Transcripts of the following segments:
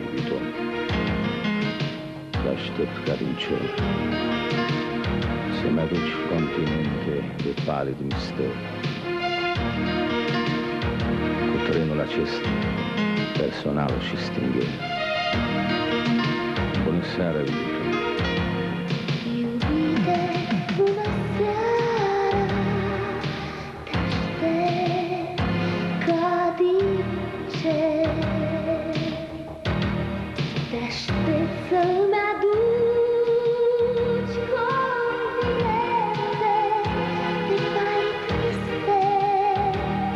iubito. Te aștept ca din cer să-mi aduci continente de palid mister. Cu trenul acesta personal și stingher. Bună seara, iubito. Iubite, bună seara, te aștept ca din cer. Te aștept să-mi aduci continente de palid mister.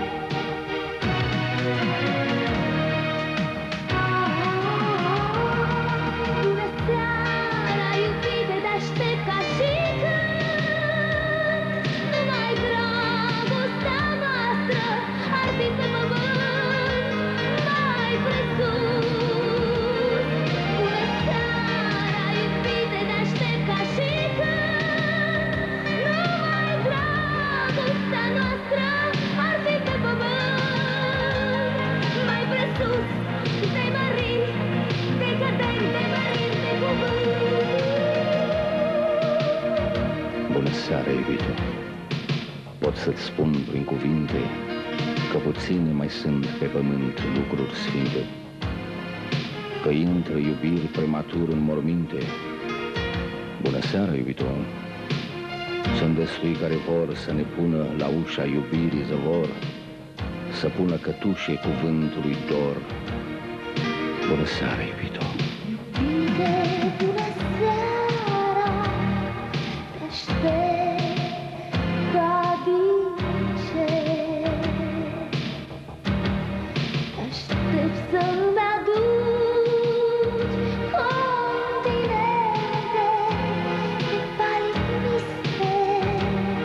Bună seara, iubite, te aștept ca și când. Numai dragostea noastră ar fi pe pământ mai presus. Bună seara, iubite, te aștept ca și când. Numai dragostea noastră ar fi pe pământ mai presus. Te-ai mărit, te cădem, te mărim de cuvânt. Bună seara, iubito. Pot să-ți spun prin cuvinte că puține mai sunt pe pământ lucruri sfinte, că intră iubiri prematur în morminte. Bună seara, iubito. Sunt destui care vor să ne pună la ușa iubirii zăvor, să pună cătușe cuvântului dor. Bună seara, iubito. Iubite, bună seara, te aștept ca din cer. Te aștept să-mi aduci continente de palid mister.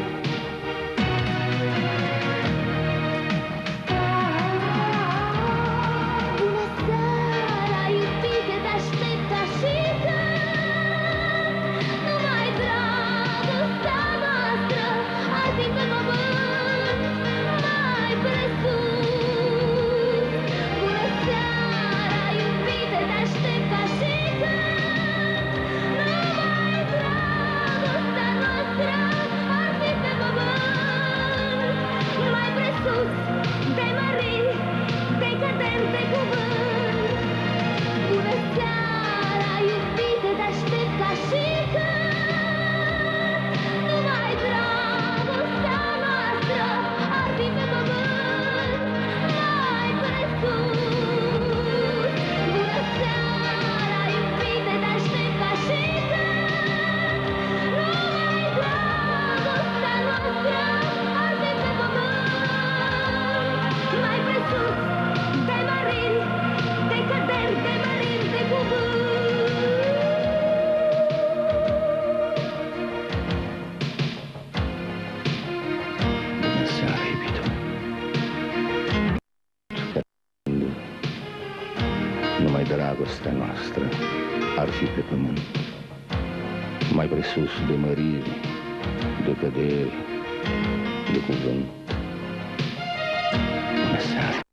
Bună seara, iubite, te aștept ca și când. Numai dragostea noastră ar fi pe pământ mai presus. Bună seara, iubite, te aștept ca și când. Numai dragostea noastră ar fi pe pământ mai presus. Te-ai mărit, te-ai cădem de cuvânt. Bună seara, iubite, te aștept ca și când. Numai dragostea noastră ar fi pe pământ mai presus. Bună seara, iubite, te aștept ca și când. Numai dragostea noastră ar fi pe pământ mai presus. Te-ai mărit, te cădem, te mărim de cuvânt. Bună seara, iubito. Numai dragostea noastră ar fi pe pământ mai presus de măriri, de căderi, de cuvânt. Bună seara.